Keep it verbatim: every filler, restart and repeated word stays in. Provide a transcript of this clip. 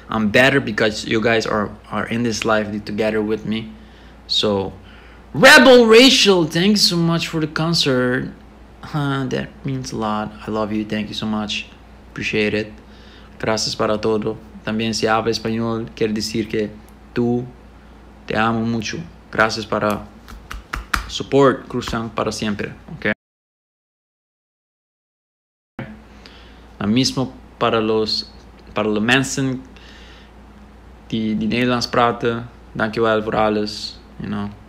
I'm better because you guys are, are in this life together with me. So, Rebel Rachel, thank you so much for the concert. Uh, that means a lot. I love you. Thank you so much. Appreciate it. Gracias para todo. También si habla español, quiere decir que tú te amo mucho. Gracias para support. Cruzan para siempre. Okay. Lo mismo para los para de mensen die, die Nederlands praten. Dankjewel voor alles. You know.